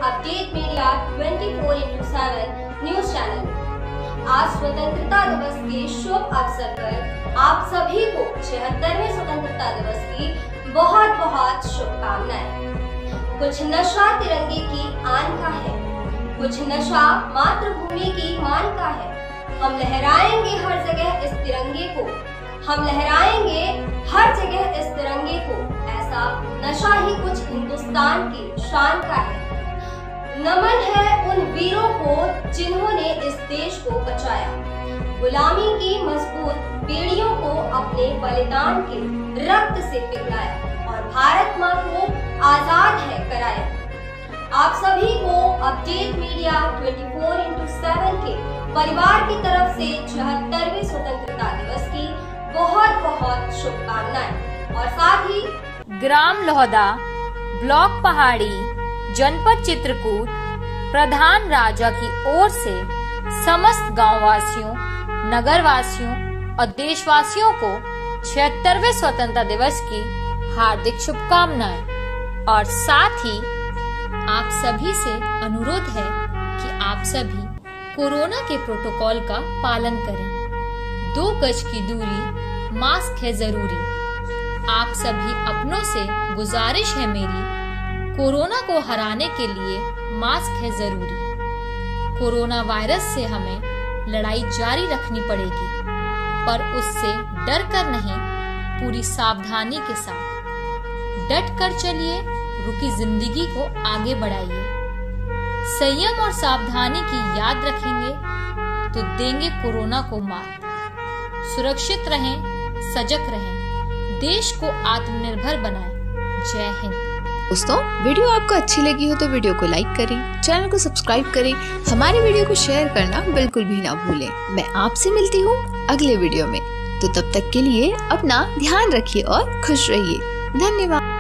Update media 24/7 news channel में। आज स्वतंत्रता दिवस के शुभ अवसर पर आप सभी को 76वें स्वतंत्रता दिवस की बहुत बहुत शुभकामनाएं। कुछ नशा तिरंगे की आन का है, कुछ नशा मातृभूमि की मान का है। हम लहराएंगे हर जगह इस तिरंगे को, हम लहराएंगे हर जगह इस तिरंगे को। ऐसा नशा ही कुछ हिंदुस्तान की शान का है। नमन है उन वीरों को जिन्होंने इस देश को बचाया, गुलामी की मजबूत बेड़ियों को अपने बलिदान के रक्त से पिघलाया और भारत मां को आजाद है कराया। आप सभी को अपडेट मीडिया 24/7 के परिवार की तरफ से 76वें स्वतंत्रता दिवस की बहुत बहुत शुभकामनाएं और साथ ही ग्राम लोहदा, ब्लॉक पहाड़ी, जनपद चित्रकूट प्रधान राजा की ओर से समस्त गांव वासियों, नगर वासियों और देशवासियों को 76वें स्वतंत्रता दिवस की हार्दिक शुभकामनाएं। और साथ ही आप सभी से अनुरोध है कि आप सभी कोरोना के प्रोटोकॉल का पालन करें। 2 गज की दूरी, मास्क है जरूरी। आप सभी अपनों से गुजारिश है मेरी, कोरोना को हराने के लिए मास्क है जरूरी। कोरोना वायरस से हमें लड़ाई जारी रखनी पड़ेगी, पर उससे डर कर नहीं, पूरी सावधानी के साथ डट कर चलिए, रुकी जिंदगी को आगे बढ़ाइए। संयम और सावधानी की याद रखेंगे तो देंगे कोरोना को मात। सुरक्षित रहें, सजग रहें, देश को आत्मनिर्भर बनाएं। जय हिंद। दोस्तों, वीडियो आपको अच्छी लगी हो तो वीडियो को लाइक करें, चैनल को सब्सक्राइब करें, हमारे वीडियो को शेयर करना बिल्कुल भी ना भूलें। मैं आपसे मिलती हूँ अगले वीडियो में, तो तब तक के लिए अपना ध्यान रखिए और खुश रहिए। धन्यवाद।